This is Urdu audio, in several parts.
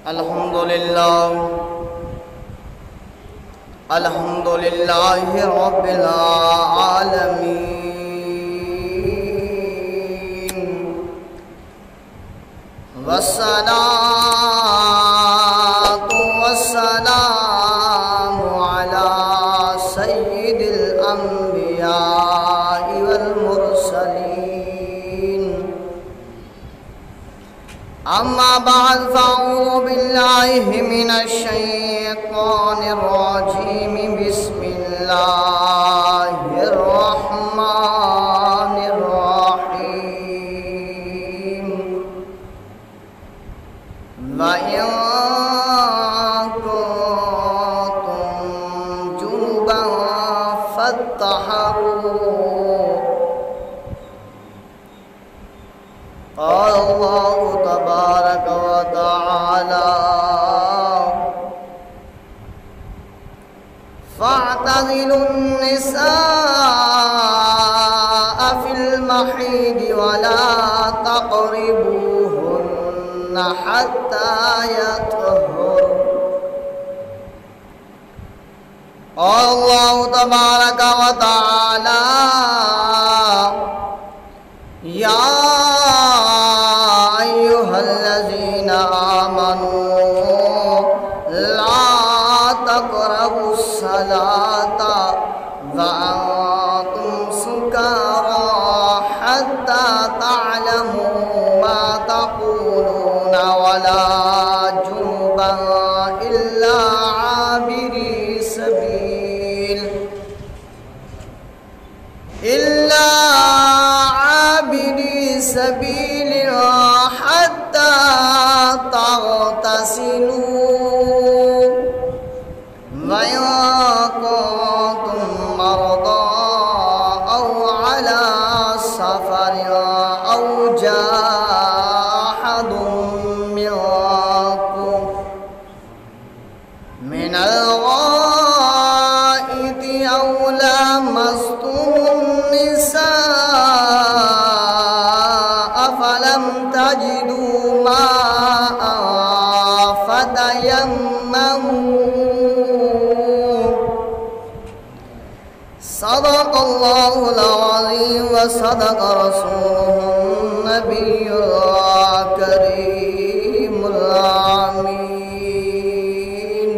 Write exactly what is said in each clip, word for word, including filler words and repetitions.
الحمد لله الحمد لله رب العالمين والصلاة والسلام على سيد الأنبياء والمرسلين. أما بعد فأعوذ بالله من الشيطان الرجيم. بسم الله الرحمن الرحيم. وإن كنتم جنبا فاطهروا. قال الله تبارك وتعالى: فاعتزلوا النساء في المحيض ولا تقربوهن حتى يطهرن. قال الله تبارك وتعالى: يا أيها الذين آمنوا لا تقربوا الصلاة وأنتم سكارى حتى تعلموا ما تقولون ولا جنبا إلا عابري سبيل إلا عابري سبيل حتى تغتسلوا. وإن كنتم مرضى أو على سفر أو جاء أحد منكم من الغائط أو لامستم النساء فلم تجدوا ماء فتيمموا. صدق الله العظيم وصدق رسوله النبي الكريم الأمين.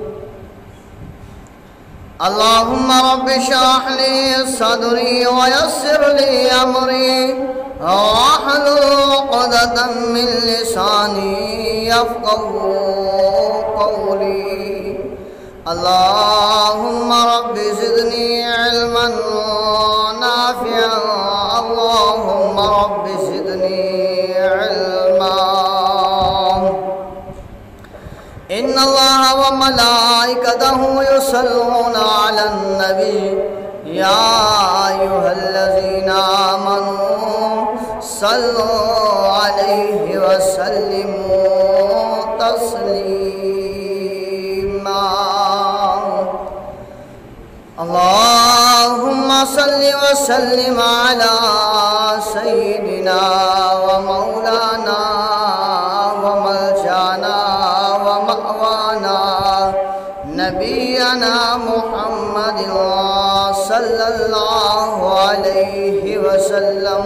اللهم رب اشرح لي صدري ويسر لي أمري واحلل عقدة من لساني يفقهوا قولي. اللهم رب زدني علما نافعا. اللهم رب زدني علما. إن الله وملائكته يصلون على النبي يا أيها الذين آمنوا صلوا عليه وسلموا تسليما. اللهم صل وسلم على سيدنا ومولانا وملجانا ومأوانا نبينا محمد صلى الله عليه وسلم.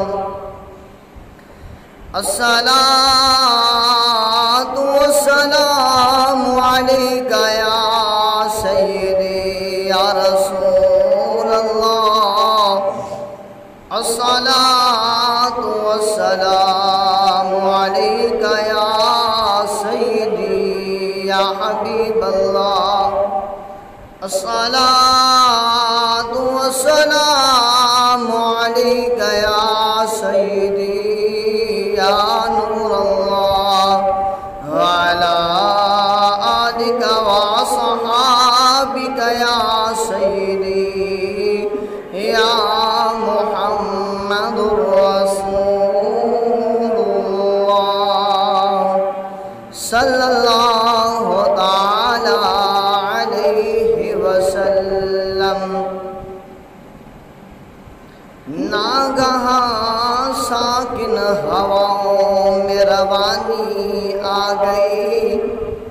الصلاة والسلام عليك يا سيدي يا رسول الله. الصلاة والسلام عليك يا سيدي يا حبيب الله. الصلاة والسلام عليك يا سيدي يا نور الله وعلى آلك وأصحابك يا سيدي يا محمد رسول الله صلى الله تعالى عليه وسلم. ناگہاں ساکن ہواؤں میں روانی آ گئی.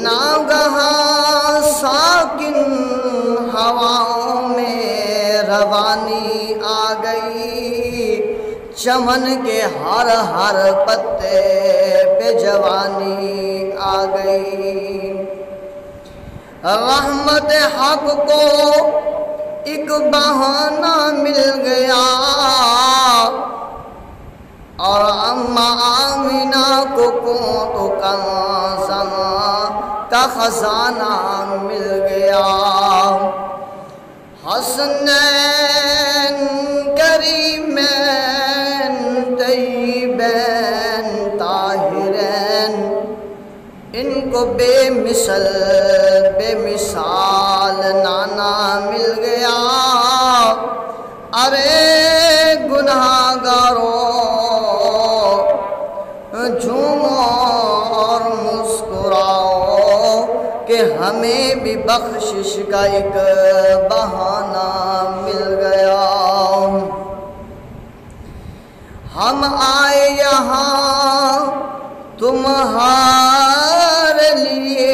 ناگہاں ساکن ہواؤں میں روانی آ گئی، چمن کے ہر ہر پتے پہ جوانی آ گئی۔ رحمت حق کو ایک بہانہ مل گیا اور اماں آمینہ کو تو کنزاں کا خزانہ مل گیا۔ حسنین کریمین طیبین طاہرین، ان کو بے مثل بے مثال نانا مل گیا۔ ارے گناہگاروں جھومو اور مسکراؤ کہ ہمیں بھی بخشش کا ایک بہانہ مل گیا۔ ہم آئے یہاں تمہارے لیے،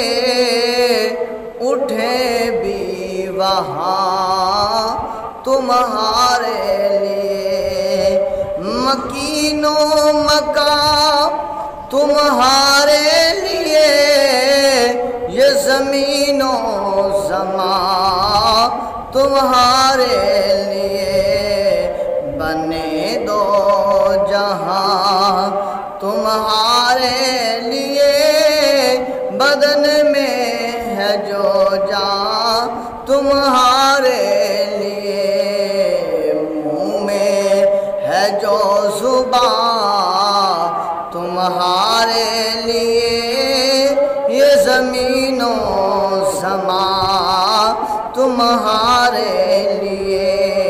اٹھے بھی وہاں تمہارے لیے، مکین و مکان تمہارے لیے، یہ زمین و زمان تمہارے لیے، بنے دو جہاں تمہارے لیے، بدن میں ہے جو جان تمہارے لیے، منہ میں ہے جو زبان تمہارے لیے، یہ زمین و زمان تمہارے لیے،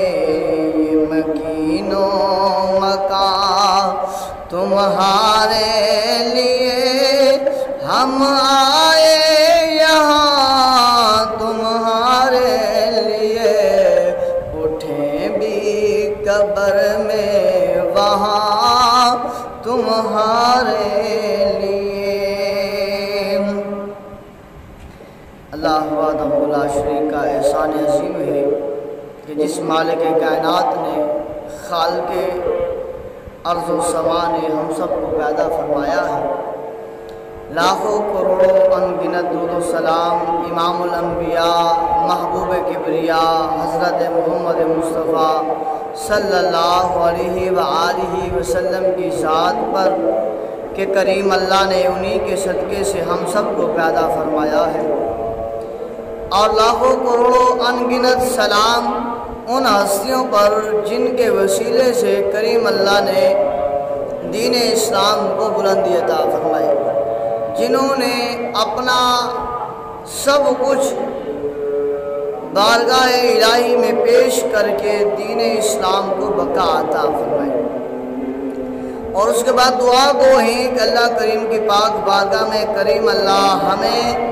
مکین و مکان تمہارے لیے، ہم آئے یہاں تمہارے لیے، اٹھیں بھی قبر میں وہاں تمہارے لیے۔ اللہ وحدہ لا شریک کا احسان عظیم ہے کہ جس مالک کائنات نے، خالق ارض و سما نے ہم سب کو پیدا فرمایا ہے۔ لاکھوں کروڑوں انگنت درود و سلام امام الانبیاء محبوب کبریاء حضرت محمد مصطفیٰ صلی اللہ علیہ وآلہ وسلم کی ذات پر کہ کریم اللہ نے انہی کے صدقے سے ہم سب کو پیدا فرمایا ہے، اور لاکھوں کروڑوں انگنت سلام ان ہستیوں پر جن کے وسیلے سے کریم اللہ نے دین اسلام کو بلندی عطا فرمائی، جنہوں نے اپنا سب کچھ بارگاہ الہی میں پیش کر کے دین اسلام کو بقا عطا فرمائی۔ اور اس کے بعد دعا گو ہیں کہ اللہ کریم کی پاک بارگاہ میں کریم اللہ ہمیں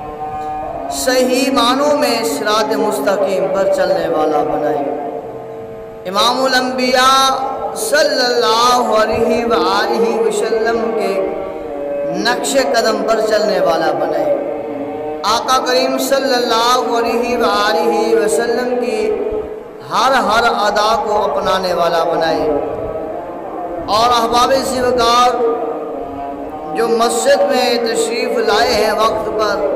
صحیح معنوں میں صراط مستقیم پر چلنے والا بنائے، امام الانبیاء صلی اللہ علیہ وآلہ وسلم کے نقش قدم پر چلنے والا بنائے، آقا کریم صلی اللہ علیہ وآلہ وسلم کی ہر ہر ادا کو اپنانے والا بنائے، اور احباب زیوکار جو مسجد میں تشریف لائے ہیں وقت پر،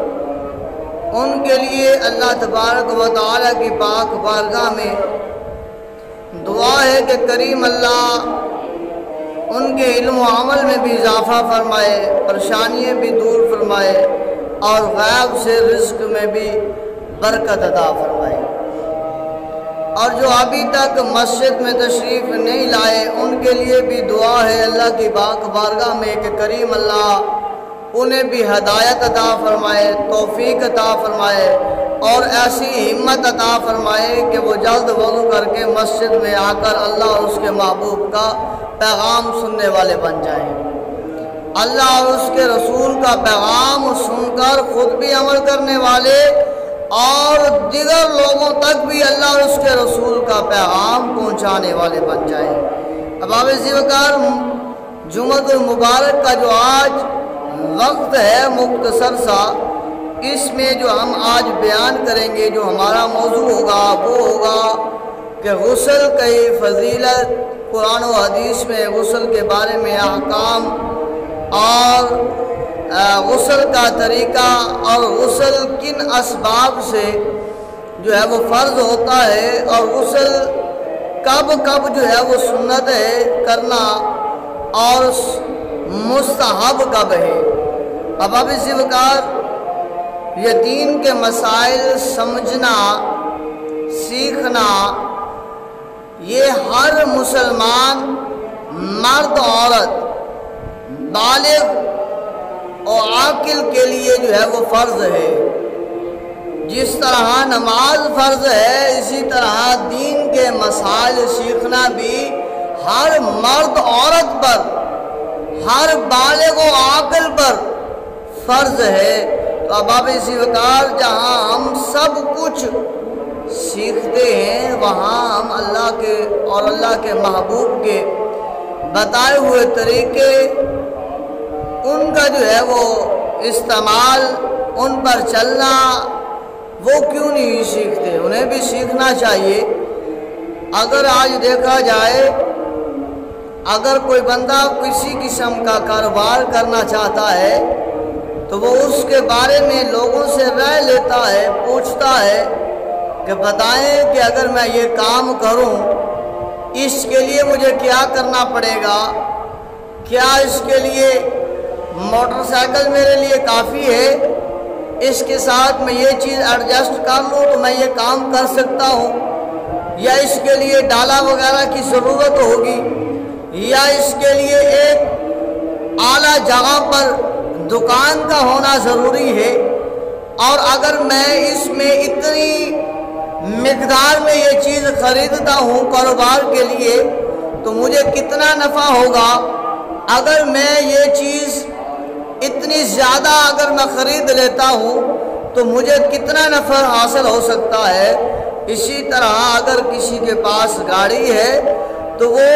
ان کے لیے اللہ تبارک و تعالیٰ کی پاک بارگاہ میں دعا ہے کہ کریم اللہ ان کے علم و عمل میں بھی اضافہ فرمائے، پریشانیاں بھی دور فرمائے، اور غیب سے رزق میں بھی برکت عطا فرمائے۔ اور جو ابھی تک مسجد میں تشریف نہیں لائے ان کے لیے بھی دعا ہے اللہ کی پاک بارگاہ میں کہ کریم اللہ انہیں بھی ہدایت عطا فرمائے، توفیق عطا فرمائے، اور ایسی ہمت عطا فرمائے کہ وہ جلد وضو کر کے مسجد میں آ کر اللہ اور اس کے محبوب کا پیغام سننے والے بن جائیں، اللہ اور اس کے رسول کا پیغام سن کر خود بھی عمل کرنے والے اور دیگر لوگوں تک بھی اللہ اور اس کے رسول کا پیغام پہنچانے والے بن جائیں۔ احباب زیوکار، جمعۃ المبارک کا جو آج وقت ہے مختصر سا، اس میں جو ہم آج بیان کریں گے، جو ہمارا موضوع ہوگا وہ ہوگا کہ غسل کی فضیلت، قرآن و حدیث میں غسل کے بارے میں احکام اور غسل کا طریقہ اور غسل کن اسباب سے جو ہے وہ فرض ہوتا ہے اور غسل کب کب جو ہے وہ سنت ہے کرنا اور مستحب کب ہے۔ اب اب اسی وقت یہ دین کے مسائل سمجھنا سیکھنا یہ ہر مسلمان مرد عورت بالغ اور عاقل کے لیے جو ہے وہ فرض ہے۔ جس طرح نماز فرض ہے اسی طرح دین کے مسائل سیکھنا بھی ہر مرد عورت پر، ہر بالغ و عاقل پر فرض ہے۔ تو اب اب اسی وقت جہاں ہم سب کچھ سیکھتے ہیں وہاں ہم اللہ کے اور اللہ کے محبوب کے بتائے ہوئے طریقے ان کا جو ہے وہ استعمال، ان پر چلنا وہ کیوں نہیں سیکھتے؟ انہیں بھی سیکھنا چاہیے۔ اگر آج دیکھا جائے اگر کوئی بندہ کسی قسم کا کاروبار کرنا چاہتا ہے تو وہ اس کے بارے میں لوگوں سے رائے لیتا ہے، پوچھتا ہے کہ بتائیں کہ اگر میں یہ کام کروں اس کے لیے مجھے کیا کرنا پڑے گا، کیا اس کے لیے موٹر سائیکل میرے لیے کافی ہے، اس کے ساتھ میں یہ چیز ایڈجسٹ کر لوں تو میں یہ کام کر سکتا ہوں، یا اس کے لیے ڈالا وغیرہ کی ضرورت ہوگی، یا اس کے لیے ایک اعلیٰ جگہ پر دکان کا ہونا ضروری ہے، اور اگر میں اس میں اتنی مقدار میں یہ چیز خریدتا ہوں کاروبار کے لیے تو مجھے کتنا نفع ہوگا، اگر میں یہ چیز اتنی زیادہ اگر میں خرید لیتا ہوں تو مجھے کتنا نفع حاصل ہو سکتا ہے۔ اسی طرح اگر کسی کے پاس گاڑی ہے تو وہ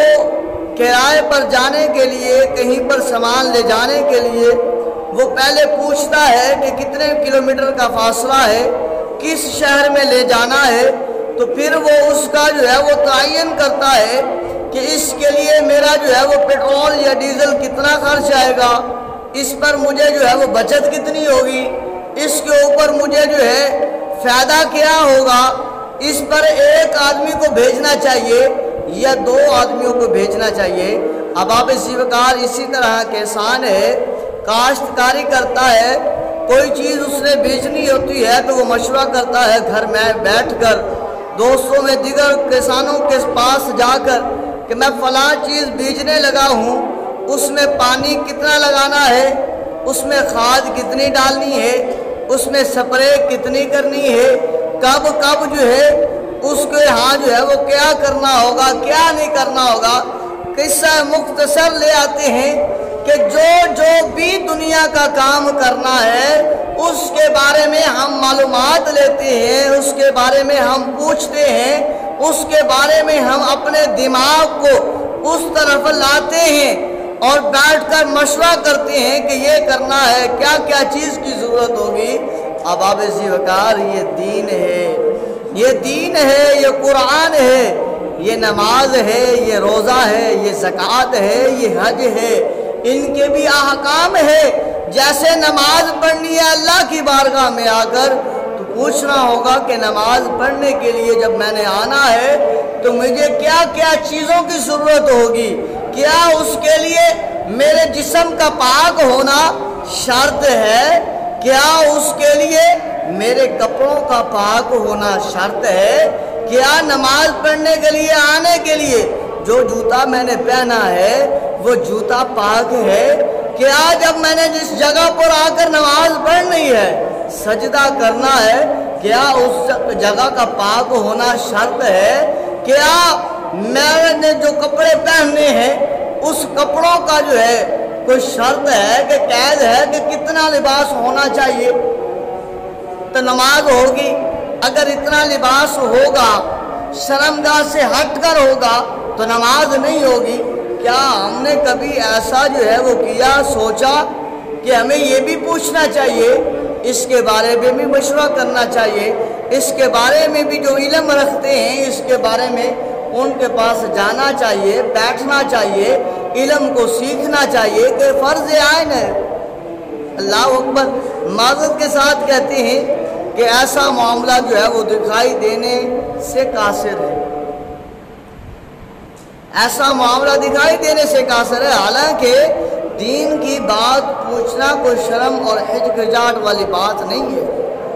کرائے پر جانے کے لیے، کہیں پر سامان لے جانے کے لیے وہ پہلے پوچھتا ہے کہ کتنے کلومیٹر کا فاصلہ ہے، کس شہر میں لے جانا ہے، تو پھر وہ اس کا جو ہے وہ تعین کرتا ہے کہ اس کے لیے میرا جو ہے وہ پیٹرول یا ڈیزل کتنا خرچ آئے گا، اس پر مجھے جو ہے وہ بچت کتنی ہوگی، اس کے اوپر مجھے جو ہے فائدہ کیا ہوگا، اس پر ایک آدمی کو بھیجنا چاہیے یا دو آدمیوں کو بھیجنا چاہیے۔ اب آپ اسی وقت اسی طرح کسان ہے، کاشتکاری کرتا ہے، کوئی چیز اس نے بیچنی ہوتی ہے تو وہ مشورہ کرتا ہے گھر میں بیٹھ کر دوستوں میں دیگر کسانوں کے پاس جا کر کہ میں فلاں چیز بیچنے لگا ہوں، اس میں پانی کتنا لگانا ہے، اس میں کھاد کتنی ڈالنی ہے، اس میں سپرے کتنی کرنی ہے، کب کب جو ہے اس کے ہاں جو ہے وہ کیا کرنا ہوگا، کیا نہیں کرنا ہوگا۔ قصہ مختصر لے آتے ہیں کہ جو جو بھی دنیا کا کام کرنا ہے اس کے بارے میں ہم معلومات لیتے ہیں، اس کے بارے میں ہم پوچھتے ہیں، اس کے بارے میں ہم اپنے دماغ کو اس طرف لاتے ہیں اور بیٹھ کر مشورہ کرتے ہیں کہ یہ کرنا ہے، کیا کیا چیز کی ضرورت ہوگی۔ اب آپ اسی وقار یہ دین ہے، یہ دین ہے، یہ قرآن ہے، یہ نماز ہے، یہ روزہ ہے، یہ زکوٰۃ ہے، یہ حج ہے، ان کے بھی احکام ہے۔ جیسے نماز پڑھنی ہے اللہ کی بارگاہ میں آ کر تو پوچھنا ہوگا کہ نماز پڑھنے کے لیے جب میں نے آنا ہے تو مجھے کیا کیا چیزوں کی ضرورت ہوگی، کیا اس کے لیے میرے جسم کا پاک ہونا شرط ہے، کیا اس کے لیے میرے کپڑوں کا پاک ہونا شرط ہے، کیا نماز پڑھنے کے لیے آنے کے لیے جو جوتا میں نے پہنا ہے وہ جوتا پاک ہے، کیا جب میں نے جس جگہ پر آ کر نماز پڑھنی ہے سجدہ کرنا ہے کیا اس جگہ کا پاک ہونا شرط ہے، کیا میں نے جو کپڑے پہننے ہیں اس کپڑوں کا جو ہے کوئی شرط ہے کہ قید ہے کہ کتنا لباس ہونا چاہیے تو نماز ہوگی۔ اگر اتنا لباس ہوگا شرمگاہ سے ہٹ کر ہوگا تو نماز نہیں ہوگی۔ کیا ہم نے کبھی ایسا جو ہے وہ کیا، سوچا کہ ہمیں یہ بھی پوچھنا چاہیے اس کے بارے میں بھی مشورہ کرنا چاہیے، اس کے بارے میں بھی جو علم رکھتے ہیں اس کے بارے میں ان کے پاس جانا چاہیے، بیٹھنا چاہیے، علم کو سیکھنا چاہیے کہ فرض عین ہے۔ اللہ اکبر۔ معذرت کے ساتھ کہتے ہیں کہ ایسا معاملہ جو ہے وہ دکھائی دینے سے قاصر ہے، ایسا معاملہ دکھائی دینے سے قاصر ہے، حالانکہ دین کی بات پوچھنا کوئی شرم اور ہچکچاہٹ والی بات نہیں ہے۔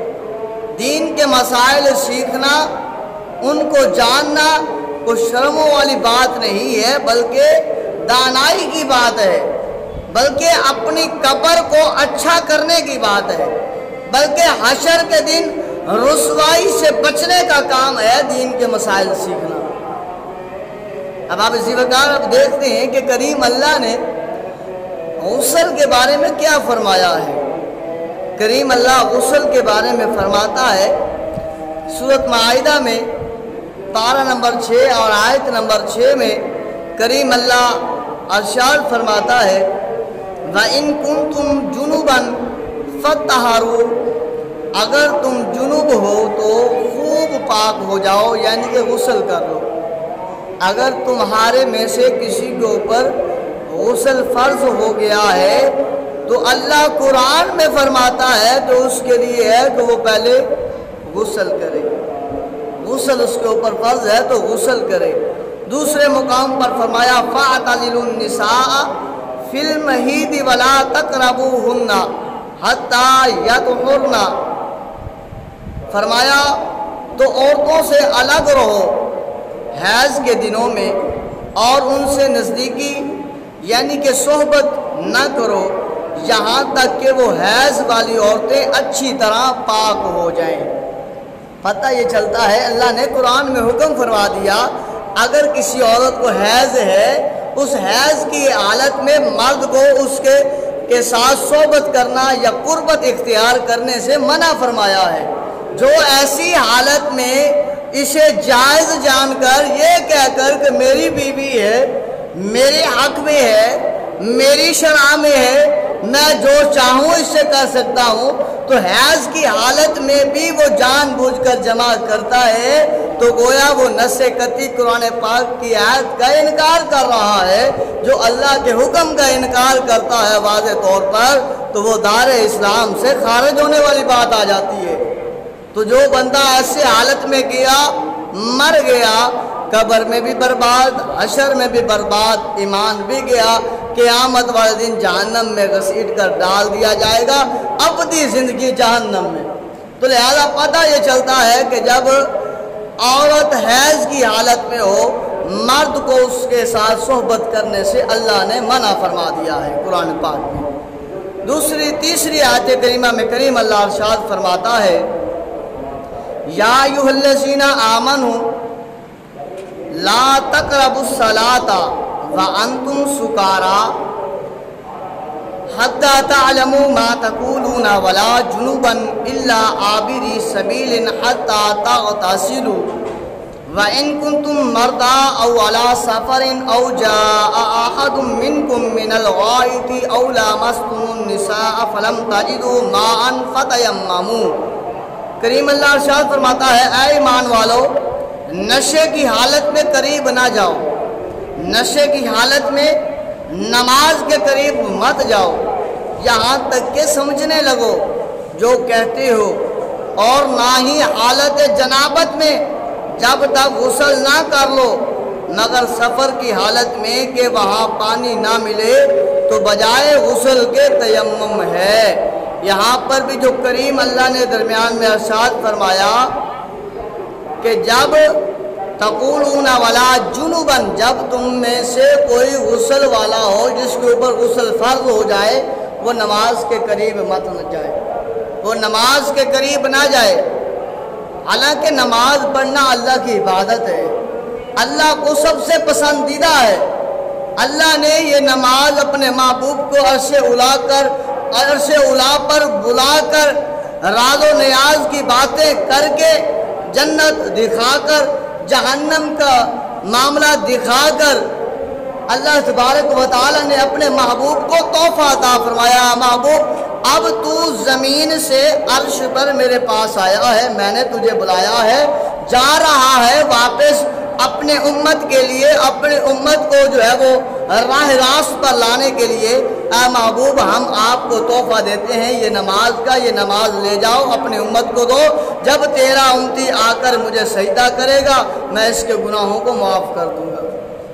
دین کے مسائل سیکھنا، ان کو جاننا کوئی شرموں والی بات نہیں ہے، بلکہ دانائی کی بات ہے، بلکہ اپنی قبر کو اچھا کرنے کی بات ہے، بلکہ حشر کے دن رسوائی سے بچنے کا کام ہے دین کے مسائل سیکھنا۔ اب آپ اسی وقار اب دیکھتے ہیں کہ کریم اللہ نے غسل کے بارے میں کیا فرمایا ہے۔ کریم اللہ غسل کے بارے میں فرماتا ہے سورۃ مائدہ میں پارہ نمبر چھ اور آیت نمبر چھ میں کریم اللہ ارشاد فرماتا ہے وَإِن كُنتُمْ جُنُبًا فَطَّهَّرُوا، اگر تم جنوب ہو تو خوب پاک ہو جاؤ، یعنی کہ غسل کر لو۔ اگر تمہارے میں سے کسی کے اوپر غسل فرض ہو گیا ہے تو اللہ قرآن میں فرماتا ہے تو اس کے لیے ہے کہ وہ پہلے غسل کرے، غسل اس کے اوپر فرض ہے تو غسل کرے۔ دوسرے مقام پر فرمایا فَاعْتَزِلُوا النِّسَاءَ فِي الْمَحِيضِ وَلَا تَقْرَبُوهُنَّ حَتَّى يَطْهُرْنَ، فرمایا تو عورتوں سے الگ رہو حیض کے دنوں میں اور ان سے نزدیکی یعنی کہ صحبت نہ کرو یہاں تک کہ وہ حیض والی عورتیں اچھی طرح پاک ہو جائیں۔ پتہ یہ چلتا ہے اللہ نے قرآن میں حکم فرما دیا اگر کسی عورت کو حیض ہے، اس حیض کی حالت میں مرد کو اس کے کے ساتھ صحبت کرنا یا قربت اختیار کرنے سے منع فرمایا ہے۔ جو ایسی حالت میں اسے جائز جان کر یہ کہہ کر کہ میری بیوی ہے، میرے حق میں ہے، میری شرع میں ہے، میں جو چاہوں اس سے کر سکتا ہوں، تو حیض کی حالت میں بھی وہ جان بوجھ کر جمع کرتا ہے تو گویا وہ نص قطعی قرآن پاک کی آیت کا انکار کر رہا ہے۔ جو اللہ کے حکم کا انکار کرتا ہے واضح طور پر تو وہ دار اسلام سے خارج ہونے والی بات آ جاتی ہے۔ تو جو بندہ ایسے حالت میں گیا مر گیا، قبر میں بھی برباد، حشر میں بھی برباد، ایمان بھی گیا، قیامت والے دن جہنم میں گھسیٹ کر ڈال دیا جائے گا، ابدی زندگی جہنم میں۔ تو لہذا پتہ یہ چلتا ہے کہ جب عورت حیض کی حالت میں ہو، مرد کو اس کے ساتھ صحبت کرنے سے اللہ نے منع فرما دیا ہے قرآن پاک میں۔ دوسری تیسری آیت کریمہ میں کریم اللہ ارشاد فرماتا ہے یا ایھا الذین آمنوا لا تقربوا الصلاۃ وانتم سکارى حتى تعلموا ما تقولون ولا جنبا الا عابري سبيل حتى تغتسلوا وان كنتم مرضى او على سفر او جاء احد منكم من الغائط او لامستم النساء فلم تجدوا ماء فتيمموا۔ کریم اللہ ارشاد فرماتا ہے اے ایمان والو، نشے کی حالت میں قریب نہ جاؤ، نشے کی حالت میں نماز کے قریب مت جاؤ یہاں تک کہ سمجھنے لگو جو کہتے ہو، اور نہ ہی حالت جنابت میں جب تک غسل نہ کر لو مگر سفر کی حالت میں کہ وہاں پانی نہ ملے تو بجائے غسل کے تیمم ہے۔ یہاں پر بھی جو کریم اللہ نے درمیان میں ارشاد فرمایا کہ جب تقولون ولا جنبا، جب تم میں سے کوئی غسل والا ہو جس کے اوپر غسل فرض ہو جائے وہ نماز کے قریب مت نہ جائے، وہ نماز کے قریب نہ جائے۔ حالانکہ نماز پڑھنا اللہ کی عبادت ہے، اللہ کو سب سے پسندیدہ ہے۔ اللہ نے یہ نماز اپنے محبوب کو عرش اولا کر عرش اولا پر بلا کر راز و نیاز کی باتیں کر کے جنت دکھا کر جہنم کا معاملہ دکھا کر اللہ تبارک و تعالی نے اپنے محبوب کو تحفہ عطا فرمایا۔ محبوب اب تو زمین سے عرش پر میرے پاس آیا ہے، میں نے تجھے بلایا ہے، جا رہا ہے واپس اپنے امت کے لیے، اپنے امت کو جو ہے وہ راہ راست پر لانے کے لیے۔ اے محبوب ہم آپ کو تحفہ دیتے ہیں یہ نماز کا، یہ نماز لے جاؤ اپنے امت کو دو، جب تیرا امتی آ کر مجھے سجدہ کرے گا میں اس کے گناہوں کو معاف کر دوں گا۔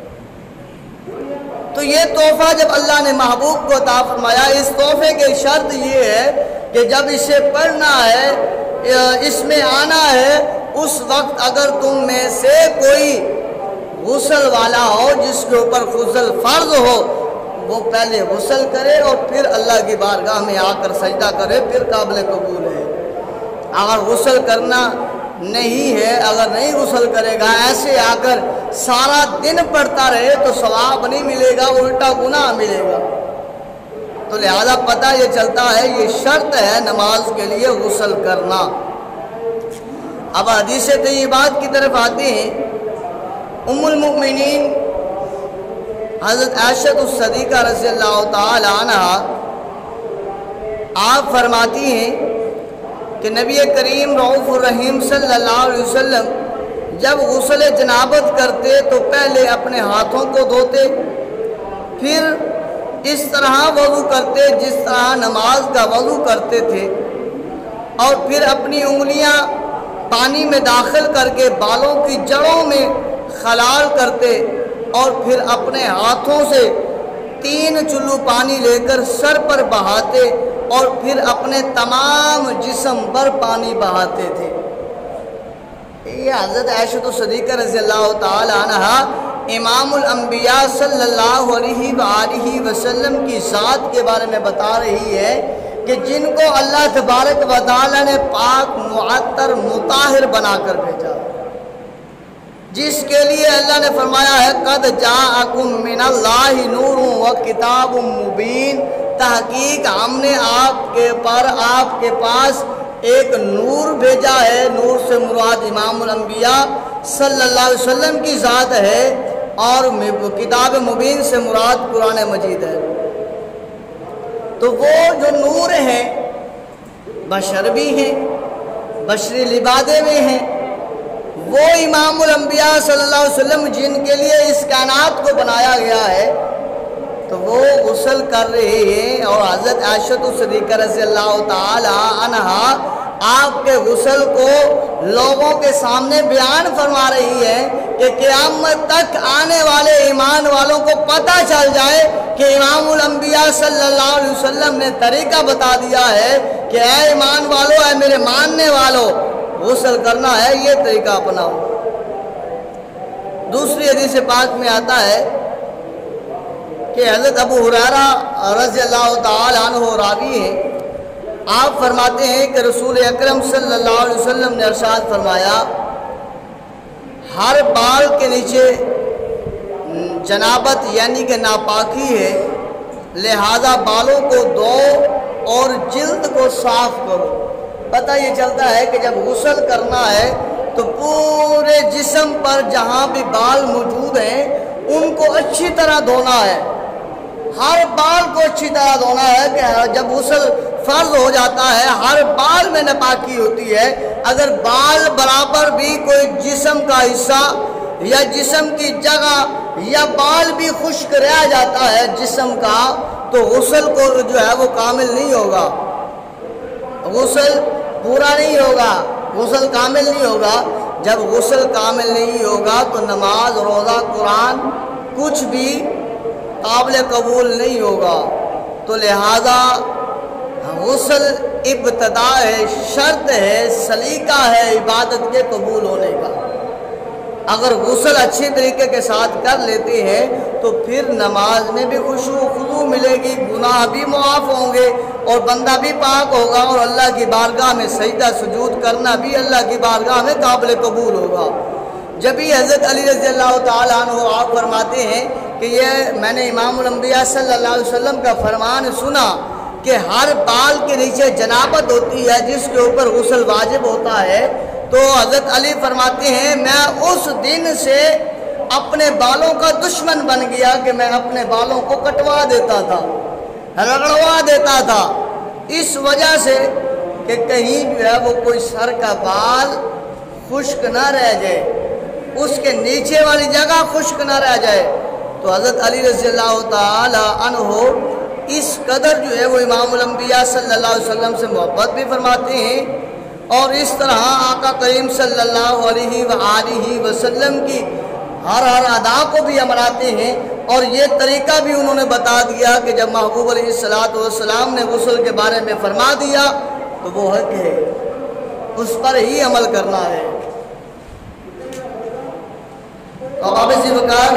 تو یہ تحفہ جب اللہ نے محبوب کو عطا فرمایا، اس تحفے کی شرط یہ ہے کہ جب اسے پڑھنا ہے، اس میں آنا ہے، اس وقت اگر تم میں سے کوئی غسل والا ہو جس کے اوپر غسل فرض ہو، وہ پہلے غسل کرے اور پھر اللہ کی بارگاہ میں آ کر سجدہ کرے، پھر قابل قبول ہے۔ اگر غسل کرنا نہیں ہے، اگر نہیں غسل کرے گا، ایسے آ کر سارا دن پڑھتا رہے تو ثواب نہیں ملے گا، الٹا گناہ ملے گا۔ تو لہذا پتہ یہ چلتا ہے یہ شرط ہے نماز کے لیے غسل کرنا۔ اب حدیث طیبات کی طرف آتے ہیں۔ ام المؤمنین حضرت عائشہ الصدیقہ رضی اللہ تعالی عنہ آپ فرماتی ہیں کہ نبی کریم رؤوف الرحیم صلی اللہ علیہ وسلم جب غسل جنابت کرتے تو پہلے اپنے ہاتھوں کو دھوتے، پھر اس طرح وضو کرتے جس طرح نماز کا وضو کرتے تھے، اور پھر اپنی انگلیاں پانی میں داخل کر کے بالوں کی جڑوں میں خلال کرتے، اور پھر اپنے ہاتھوں سے تین چلو پانی لے کر سر پر بہاتے اور پھر اپنے تمام جسم پر پانی بہاتے تھے۔ یہ حضرت عائشہ صدیقہ رضی اللہ تعالی عنہ امام الانبیاء صلی اللہ علیہ وآلہ وسلم کی ذات کے بارے میں بتا رہی ہے کہ جن کو اللہ تبارک و تعالی نے پاک معطر مطہر بنا کر بھیجا، جس کے لیے اللہ نے فرمایا ہے قد جاءکم من اللہ نور و کتاب مبین، تحقیق ہم نے آپ کے پر آپ کے پاس ایک نور بھیجا ہے۔ نور سے مراد امام الانبیاء صلی اللہ علیہ وسلم کی ذات ہے، اور کتاب مبین سے مراد قرآن مجید ہے۔ تو وہ جو نور ہیں بشر بھی ہیں، بشری لبادے میں ہیں، وہ امام الانبیاء صلی اللہ علیہ وسلم جن کے لیے اس کائنات کو بنایا گیا ہے، تو وہ غسل کر رہے ہیں، اور حضرت عائشہ صدیقہ رضی اللہ تعالی عنہ آپ کے غسل کو لوگوں کے سامنے بیان فرما رہی ہے کہ قیامت تک آنے والے ایمان والوں کو پتہ چل جائے کہ امام الانبیاء صلی اللہ علیہ وسلم نے طریقہ بتا دیا ہے کہ اے ایمان والو، اے میرے ماننے والو، غسل کرنا ہے، یہ طریقہ اپناؤ۔ دوسری حدیث پاک میں آتا ہے کہ حضرت ابو ہریرہ رضی اللہ تعالی عنہ راوی ہیں، آپ فرماتے ہیں کہ رسول اکرم صلی اللہ علیہ وسلم نے ارشاد فرمایا ہر بال کے نیچے جنابت یعنی کہ ناپاکی ہے، لہذا بالوں کو دھو اور جلد کو صاف کرو۔ پتہ یہ چلتا ہے کہ جب غسل کرنا ہے تو پورے جسم پر جہاں بھی بال موجود ہیں ان کو اچھی طرح دھونا ہے، ہر بال کو اچھی طرح دھونا ہے کہ جب غسل فرض ہو جاتا ہے ہر بال میں ناپاکی ہوتی ہے۔ اگر بال برابر بھی کوئی جسم کا حصہ یا جسم کی جگہ یا بال بھی خشک رہ جاتا ہے جسم کا، تو غسل کو جو ہے وہ کامل نہیں ہوگا، غسل پورا نہیں ہوگا، غسل کامل نہیں ہوگا۔ جب غسل کامل نہیں ہوگا تو نماز، روزہ، قرآن کچھ بھی قابل قبول نہیں ہوگا۔ تو لہذا غسل ابتدا ہے، شرط ہے، سلیقہ ہے عبادت کے قبول ہونے کا۔ اگر غسل اچھے طریقے کے ساتھ کر لیتے ہیں تو پھر نماز میں بھی خشوع و خضوع ملے گی، گناہ بھی معاف ہوں گے اور بندہ بھی پاک ہوگا، اور اللہ کی بارگاہ میں سجدہ سجود کرنا بھی اللہ کی بارگاہ میں قابل قبول ہوگا۔ جب ہی حضرت علی رضی اللہ تعالیٰ عنہ آپ فرماتے ہیں کہ یہ میں نے امام الانبیاء صلی اللہ علیہ وسلم کا فرمان سنا کہ ہر بال کے نیچے جنابت ہوتی ہے جس کے اوپر غسل واجب ہوتا ہے، تو حضرت علی فرماتے ہیں میں اس دن سے اپنے بالوں کا دشمن بن گیا کہ میں اپنے بالوں کو کٹوا دیتا تھا، رگڑوا دیتا تھا، اس وجہ سے کہ کہیں جو ہے وہ کوئی سر کا بال خشک نہ رہ جائے، اس کے نیچے والی جگہ خشک نہ رہ جائے۔ تو حضرت علی رضی اللہ تعالی عنہ اس قدر جو ہے وہ امام الانبیاء صلی اللہ علیہ وسلم سے محبت بھی فرماتے ہیں، اور اس طرح آقا کریم صلی اللہ علیہ وآلہ وسلم کی ہر ہر ادا کو بھی امراتے ہیں، اور یہ طریقہ بھی انہوں نے بتا دیا کہ جب محبوب علیہ الصلوۃ والسلام نے غسل کے بارے میں فرما دیا تو وہ حق ہے، اس پر ہی عمل کرنا ہے۔ تو اب اسی وقت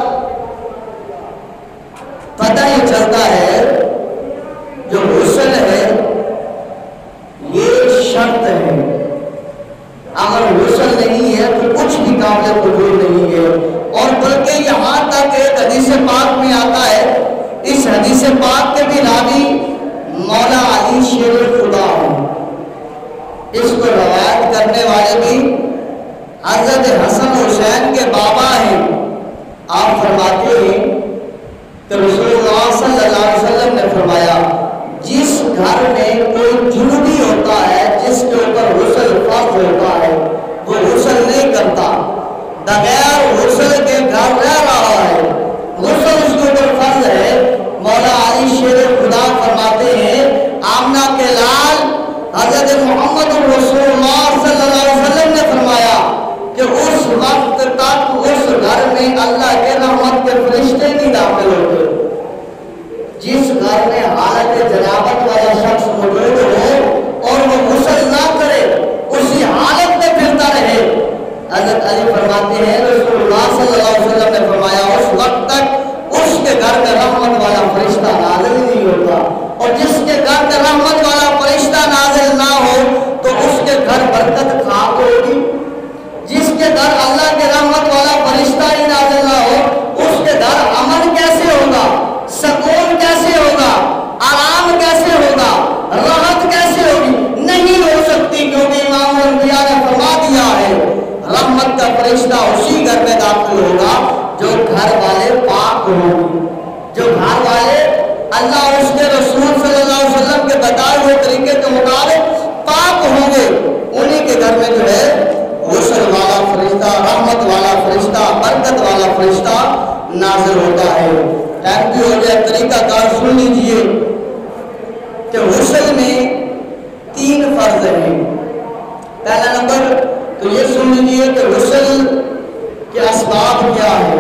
پتہ ہی چلتا ہے جو غسل ہے یہ شرط ہے، اگر غسل نہیں ہے تو کچھ بھی قابل قبول نہیں ہے۔ اور بلکہ یہاں تک ایک حدیث پاک میں آتا ہے، اس حدیث پاک کے بھی راوی مولا علی شیر خدا ہیں، اس کو روایت کرنے والے بھی حضرت حسن حسین کے بابا ہیں۔ آپ فرماتے ہیں کہ رسول اللہ صلی اللہ علیہ وسلم نے فرمایا جس گھر میں کوئی جنوبی ہوتا ہے، جس کے اوپر غسل فرض ہوتا ہے، وہ غسل نہیں کرتا، بغیر غسل کے گھر رہ رہا ہے، غسل اس کے اوپر فرض ہے۔ مولا علی شیر خدا فرماتے ہیں آمنہ کے لال حضرت محمد رسول اللہ صلی اللہ علیہ وسلم نے فرمایا کہ اس وقت تک اس گھر میں اللہ کے رحمت کے فرشتے نہیں داخل ہوتے۔ جس گھر میں حالت جنابت والا شخص موجود ہو اور وہ غسل نہ کرے، اسی حالت میں پھرتا رہے، حضرت علی فرماتے ہیں رسول اللہ صلی اللہ علیہ وسلم نے فرمایا اس وقت تک اس کے گھر میں رحمت والا فرشتہ نازل نہیں ہوتا، اور جس کے گھر میں رحمت والا فرشتہ نازل نہ ہو تو اس کے گھر برکت کہاں ہوگی؟ جس کے گھر اللہ کے رحمت والا فرشتہ ہی نازل نہ ہو اس کے گھر امن کیسے ہوگا، سکون کیسے ہوگا، آرام کیسے ہوگا، راحت کیسے ہوگی؟ نہیں ہو سکتی، کیونکہ امام الانبیاء نے فرما دیا ہے رحمت کا فرشتہ اسی گھر میں داخل ہوگا جو گھر والے پاک ہوں، جو گھر والے اللہ اور اس کے رسول صلی اللہ علیہ وسلم کے بتائے ہوئے طریقے کے مطابق پاک ہوں گے، انہی کے گھر میں جو ہے غسل والا فرشتہ، رحمت والا فرشتہ، برکت والا فرشتہ نازل ہوتا ہے۔ ٹائم بھی ہو جائے، طریقہ کار سن لیجئے کہ غسل میں تین فرض ہیں۔ پہلا نمبر تو یہ سن لیجئے کہ غسل کے اسباب کیا ہے۔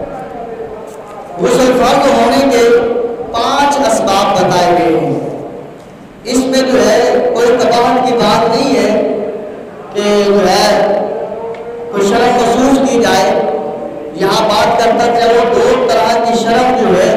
غسل فرض ہونے کے پانچ اسباب بتائے گئے ہیں۔ اس میں جو ہے کوئی قباحت کی بات نہیں ہے کہ جو ہے کوئی شرم محسوس کی جائے، یہاں بات کرتا کہ وہ دو طرح کی شرم جو ہے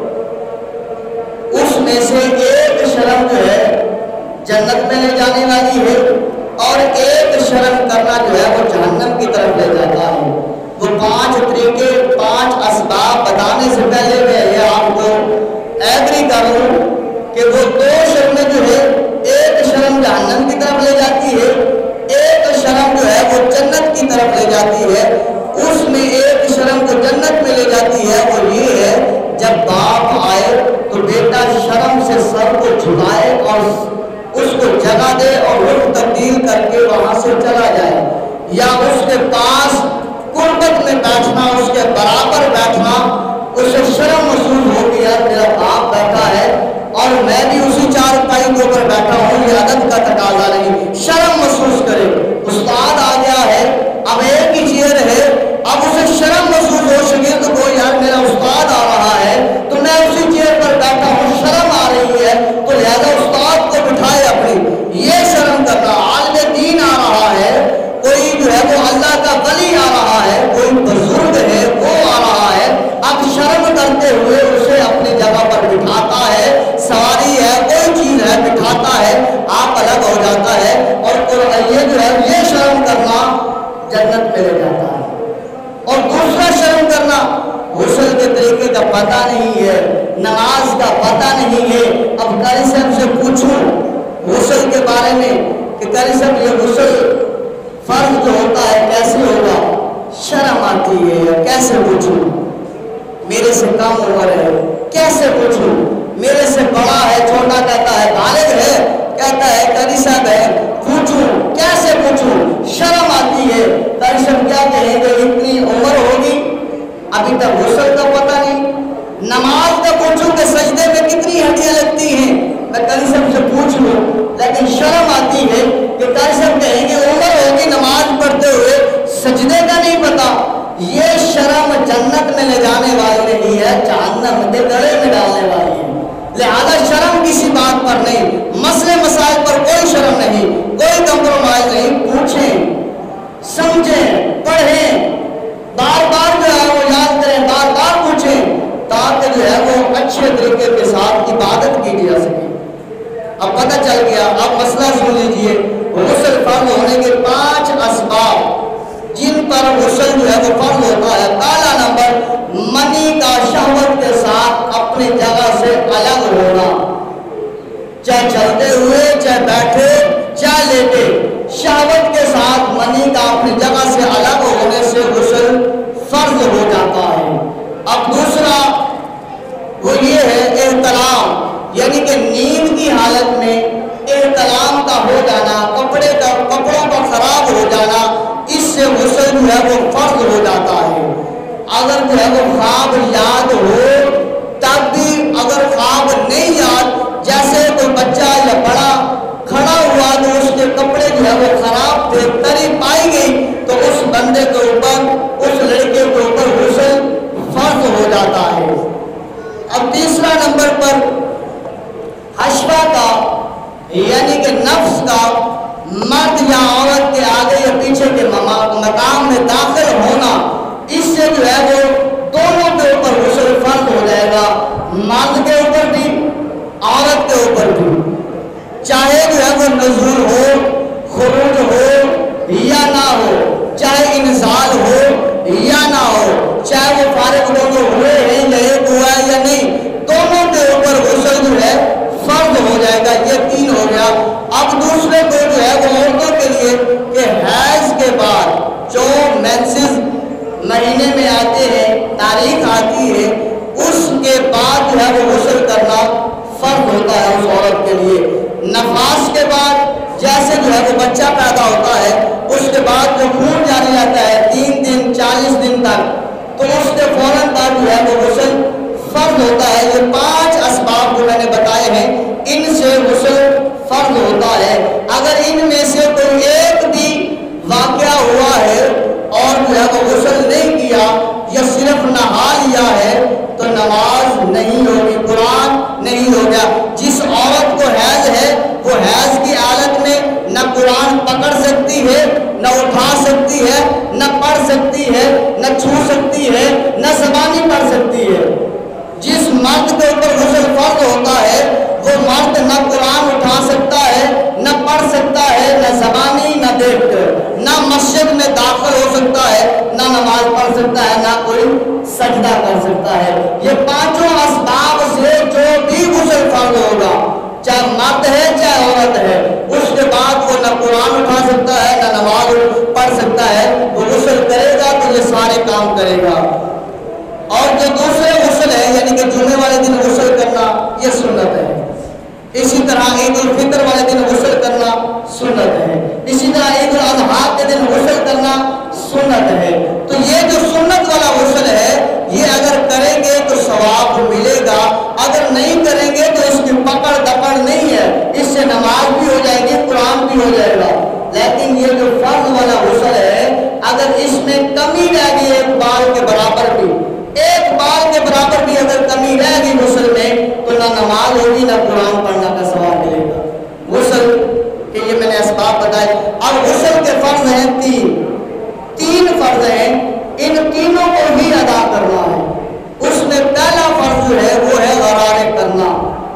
اس میں سے ایک شرم جو ہے جنت میں لے جانے والی ہے، اور ایک شرم کرنا جو ہے وہ جہنم کی طرف لے جاتا ہے۔ وہ پانچ طریقے، پانچ اسباب بتانے سے پہلے میں یہ آپ کو ایگری کروں کہ وہ دو شرمیں جو ہے ایک شرم جہنم کی طرف لے جاتی ہے، ایک شرم جو ہے وہ جنت کی طرف لے جاتی ہے۔ اس میں ایک شرم جو جنت میں لے جاتی ہے وہ یہ ہے جب باپ آئے تو بیٹا شرم سے سر کو جھکائے اور اس کو جگہ دے اور رخ تبدیل کر کے وہاں سے چلا جائے، یا اس کے پاس قربت میں بیٹھنا، اس کے برابر بیٹھنا، اسے شرم محسوس ہو گیا میرا باپ بیٹھا ہے اور میں بھی اسی چار پائی کے اوپر بیٹھا ہوں، یہ عدد کا تقاضا نہیں، شرم محسوس کرے۔ استاد آ گیا ہے، اب ایک ہی چیئر ہے، اب اسے شرم محسوس ہو سکے تو کوئی یار میرا استاد آ رہا ہے تو میں اسی چیئر پر بیٹھا ہوں، شرم آ رہی ہے تو لہذا استاد کو بٹھائے اپنی، یہ شرم کرنا۔ عالم دین آ رہا ہے، کوئی جو ہے وہ اللہ کا ولی آ رہا ہے، کوئی بزرگ ہے وہ آ رہا ہے، اب شرم کرتے ہوئے اسے اپنی جگہ پر بٹھاتا ہے، سواری ہے کوئی چیز ہے بٹھاتا ہے، آپ الگ ہو جاتا ہے، اور یہ جو ہے یہ شرم کرنا جنت میں لے جاتا ہے۔ اور دوسرا شرم کرنا، غسل کے طریقے کا پتہ نہیں ہے، نماز کا پتہ نہیں ہے، اب قاری صاحب سے پوچھوں غسل کے بارے میں کہ قاری صاحب یہ غسل فرض جو ہوتا ہے کیسے ہوگا، شرم آتی ہے، کیسے پوچھوں، میرے سے کم عمر ہے کیسے پوچھوں، میرے سے بڑا ہے چھوٹا کہتا ہے بالغ ہے کہتا ہے قاضی صاحب ہے پوچھوں کیسے پوچھوں، شرم آتی ہے۔ قاضی صاحب کیا کہیں گے اتنی عمر ہوگی ابھی تک غسل کا پتہ نہیں، نماز کا پوچھوں کہ سجدے میں کتنی ہڈیاں لگتی ہیں، میں قاضی صاحب سے پوچھ لوں، لیکن شرم آتی ہے کہ قاضی صاحب کہیں گے عمر ہوگی نماز پڑھتے ہوئے سجدے کا نہیں پتا۔ یہ شرم جنت میں لے جانے والی نہیں ہے، جہنم کے گڑھے میں ڈالنے والی ہے۔ لہذا شرم کسی بات پر نہیں، مسئلے مسائل پر کوئی شرم نہیں، کوئی کمپرومائز نہیں، پوچھیں سمجھیں پڑھیں، بار بار جو ہے وہ یاد کریں، بار بار پوچھیں، تاکہ جو ہے وہ اچھے طریقے کے ساتھ عبادت کی جا سکے۔ اب پتہ چل گیا، اب مسئلہ سن لیجئے، غسل فرض ہونے کے پانچ اسباب جن پر غسل جو ہے وہ فرض ہوتا ہے۔ پہلا نمبر منی کا شہوت کے ساتھ اپنی جگہ سے الگ ہونا، چاہے چلتے ہوئے چاہے بیٹھے چاہے لیٹے، شہوت کے ساتھ منی کا اپنی جگہ سے الگ ہونے سے غسل فرض ہو جاتا ہے۔ اب دوسرا وہ یہ ہے احتلام، یعنی کہ نیند کی حالت میں احتلام کا ہو جانا، کپڑے کا کپڑوں کا خراب ہو جانا، اس سے غسل جو ہے وہ فرض ہو جاتا ہے۔ اگر جو ہے وہ خواب یاد ہو تب بھی، اگر خواب نہیں یاد، جیسے کوئی بچہ یا بڑا کھڑا ہوا تو اس کے کپڑے جو ہے وہ خراب تھے، تری پائی گئی، تو اس بندے کے اوپر، اس لڑکے کے اوپر غسل فرض ہو جاتا ہے۔ اب تیسرا نمبر پر حشفہ کا، یعنی کہ نفس کا مرد یا عورت کے آگے یا پیچھے کے مقام میں داخل ہونا، اس سے جو ہے وہ دونوں کے اوپر غسل فرض ہو جائے گا، مرد کے اوپر بھی عورت کے اوپر بھی، چاہے جو ہے وہ نزول ہو، خروج ہو یا نہ ہو، چاہے انزال ہو یا نہ ہو، چاہے وہ فارغ دونوں ہوئے ہیں یا ایک ہوا ہے یا نہیں، دونوں کے اوپر غسل جو ہے فرض ہو جائے گا۔ یہ تین ہو گیا۔ اب دوسرے کو جو ہے وہ عورتوں کے لیے کہ حیض کے بعد جو مینسز مہینے میں آتے ہیں، تاریخ آتی ہے، اس کے بعد جو ہے وہ غسل کرنا فرض ہوتا ہے اس عورت کے لیے۔ نفاس کے بعد جیسے جو ہے وہ بچہ پیدا ہوتا ہے، اس کے بعد جو خون جاری رہتا ہے تین دن چالیس دن تک، تو اس کے فوراً بعد جو ہے وہ غسل فرض ہوتا ہے۔ یہ پانچ اسباب جو میں نے بتائے ہیں، ان سے غسل فرض ہوتا ہے۔ اگر ان میں سے کوئی ایک بھی واقعہ ہوا ہے اور جو ہے وہ غسل نہیں کیا یا صرف نہا لیا ہے تو نماز نہیں ہوگی، قرآن نہیں ہوگا۔ جس عورت کو حیض ہے وہ حیض کی حالت میں نہ قرآن پکڑ سکتی ہے، نہ اٹھا سکتی ہے، نہ پڑھ سکتی ہے، نہ چھو سکتی ہے، نہ زبانی پڑھ سکتی ہے۔ جس مرد کے اوپر غسل فرض ہوتا ہے وہ مرد نہ قرآن اٹھا سکتا ہے، نہ پڑھ سکتا ہے، نہ زبانی نہ دیکھ کر، نہ مسجد میں داخل ہو سکتا ہے، نہ نماز پڑھ سکتا ہے، نہ کوئی سجدہ کر سکتا ہے۔ یہ پانچوں اسباب سے جو بھی غسل فرض ہوگا، چاہے مرد ہے چاہے عورت ہے، اس کے بعد وہ نہ قرآن اٹھا سکتا ہے نہ نماز پڑھ سکتا ہے، وہ غسل کرے گا تو یہ سارے کام کرے گا۔ اور جو دوسرے غسل ہے یعنی کہ جمعے والے دن غسل کرنا یہ سنت ہے، اسی طرح عید الفطر والے دن غسل کرنا سنت ہے، اسی طرح عید الاضحیٰ کے دن غسل کرنا سنت ہے۔ تو یہ جو سنت والا غسل ہے یہ اگر کریں گے تو ثواب ملے گا، اگر نہیں کریں گے تو اس کی پکڑ دکڑ نہیں ہے، اس سے نماز بھی ہو جائے گی، قرآن بھی ہو جائے گا۔ لیکن یہ جو فرض والا غسل ہے اگر اس میں کمی رہ گئی ایک بال کے برابر بھی، ایک بال کے برابر بھی اگر کمی رہ گئی غسل میں تو نہ نماز ہوگی نہ قرآن پڑھنا کا ثواب ملے گا۔ غسل کے یہ میں نے اسباب بتائے۔ اب غسل کے فرض ہیں تین تین فرض ہیں، ان تینوں کو ہی ادا کرنا ہے۔ اس میں پہلا فرض جو ہے وہ ہے غرارے کرنا،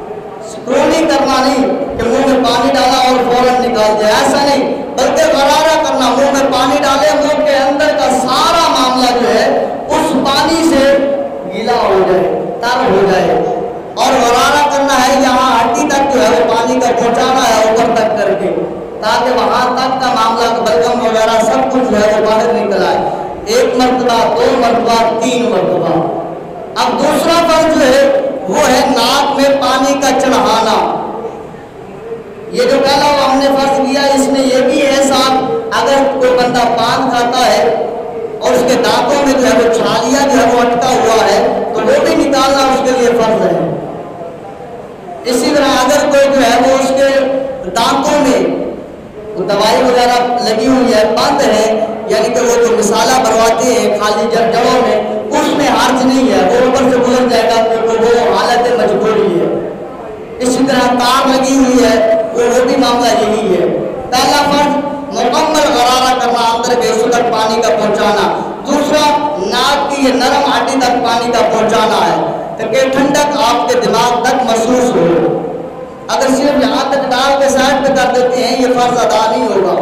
سکرونی کرنا نہیں کہ منہ میں پانی ڈالا اور فوراً نکال دیا، ایسا نہیں، بلکہ غرارہ کرنا، منہ میں پانی ڈالے، منہ کے اندر کا سارا معاملہ جو ہے اس پانی سے گیلا ہو جائے، تر ہو جائے، اور غرارہ کرنا ہے یہاں ہڈی تک جو ہے وہ پانی کا پہنچانا ہے اوپر تک کر کے، تاکہ وہاں تک کا معاملہ بلغم وغیرہ سب کچھ جو ہے وہ باہر نکل آئے، ایک مرتبہ، دو مرتبہ، تین مرتبہ۔ اب دوسرا فرض جو ہے وہ ہے ناک میں پانی کا چڑھانا، یہ جو پہلا وہ ہم نے فرض کیا اس میں یہ بھی ہے ساتھ اگر کوئی بندہ پان کھاتا ہے اور اس کے دانتوں میں جو ہے وہ چھالیا جو ہے وہ اٹکا ہوا ہے تو وہ بھی نکالنا اس کے لیے فرض ہے۔ اسی طرح اگر کوئی جو ہے وہ اس کے دانتوں میں دوائی وغیرہ لگی ہوئی ہے بند ہے یعنی کہ وہ جو مسالہ بھرواتے ہیں خالی جڑوں میں اس میں حرج نہیں ہے، وہ اوپر سے گزر جائے گا کیونکہ وہ حالت مجبوری ہے۔ اسی طرح تار لگی ہوئی ہے وہ بھی معاملہ یہی ہے۔ پہلا فرض مکمل غرارہ کرنا اندر کے حصوں تک پانی کا پہنچانا، دوسرا ناک کی یہ نرم ہڈی تک پانی کا پہنچانا ہے تاکہ ٹھنڈک آپ کے دماغ تک محسوس ہو۔ اگر صرف یہاں تک ڈال کے سائڈ پہ کر دیتے ہیں یہ فرض ادا نہیں ہوگا۔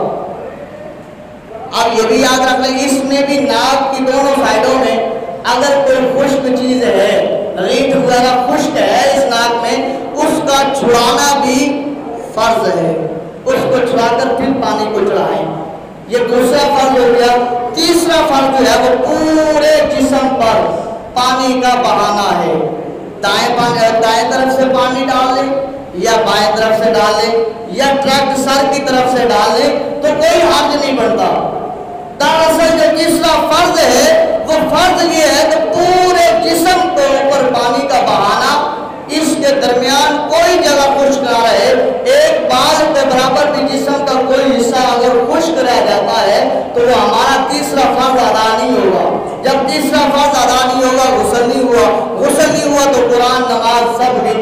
اب یہ بھی یاد رکھ لیں اس میں بھی ناک کی دونوں سائڈوں میں اگر کوئی خشک چیز ہے ریت وغیرہ خشک ہے اس ناک میں اس کا چھڑانا بھی فرض ہے، اس کو چھڑا کر پھر پانی کو چڑھائیں، یہ دوسرا فرض ہو گیا۔ تیسرا فرض جو ہے وہ پورے جسم پر پانی کا بہانا ہے، دائیں دائیں طرف سے پانی ڈال لیں یا بائیں طرف سے ڈال لیں یا ٹرک سر کی طرف سے ڈال لیں تو کوئی حرج نہیں بنتا۔ دراصل جو تیسرا فرض ہے وہ فرض یہ ہے کہ پورے جسم کے اوپر پانی کا بہانا، اس کے درمیان کوئی جگہ خشک نہ رہے، ایک بال کے برابر بھی جسم کا کوئی حصہ اگر خشک رہ جاتا ہے تو وہ ہمارا تیسرا فرض ادا نہیں ہوگا۔ جب تیسرا فرض ادا نہیں ہوگا غسل نہیں ہوا، غسل نہیں ہوا تو قرآن نماز سب بھی۔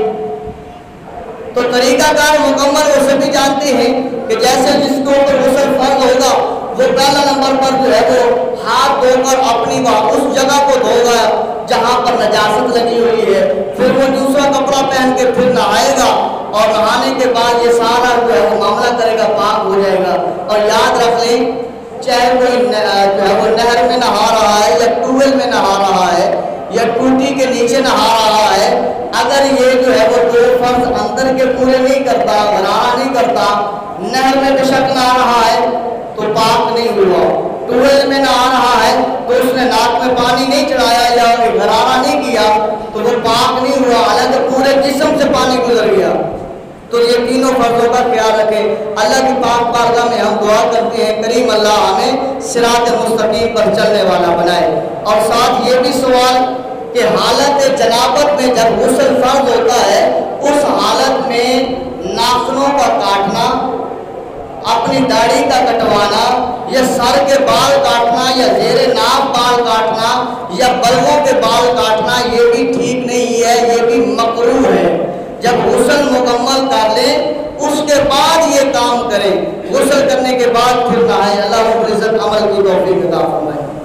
تو طریقہ کار مکمل وہ سبھی جانتے ہیں کہ جیسے جس کو اوپر غسل فرض ہوگا وہ پہلا نمبر پر جو ہے وہ ہاتھ دھو کر اپنی بات اس جگہ کو دھو گا جہاں پر نجاست لگی ہوئی ہے، پھر وہ دوسرا کپڑا پہن کے پھر نہائے گا اور نہانے کے بعد یہ سارا جو ہے وہ معاملہ کرے گا پاک ہو جائے گا۔ اور یاد رکھ لیں چاہے کوئی جو ہے وہ نہر میں نہا رہا ہے یا ٹویل میں نہا رہا ہے یا ٹوٹی کے نیچے نہا رہا ہے، اگر یہ جو ہے وہ دو فرض اندر کے پورے نہیں کرتا، غرارہ نہیں کرتا، نہر میں بشک نہ رہا ہے تو پاک نہیں ہوا، ٹویل میں نہا رہا ہے تو اس نے ناک میں پانی نہیں چڑھایا یا غرارہ نہیں کیا تو وہ پاک نہیں ہوا، حالانکہ پورے جسم سے پانی گزر گیا۔ تو یہ تینوں فرضوں کا خیال رکھیں۔ اللہ کی پاک بارگاہ میں ہم دعا کرتے ہیں کریم اللہ ہمیں صراط مستقیم پر چلنے والا بنائے۔ اور ساتھ یہ بھی سوال کہ حالت جنابت میں جب غسل فرض ہوتا ہے اس حالت میں ناخنوں کا کاٹنا، اپنی داڑھی کا کٹوانا یا سر کے بال کاٹنا یا زیر ناف بال کاٹنا یا بلغوں کے بال کاٹنا یہ بھی ٹھیک نہیں ہے، یہ بھی مکروہ ہے۔ جب غسل مکمل کر لیں اس کے بعد یہ کام کریں، غسل کرنے کے بعد پھر نہائیں۔ اللہ رب العزت عمل کی توفیق عطا فرمائے۔